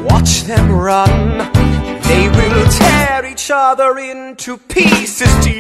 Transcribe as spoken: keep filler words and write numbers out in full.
Watch them run. They will tear each other into pieces.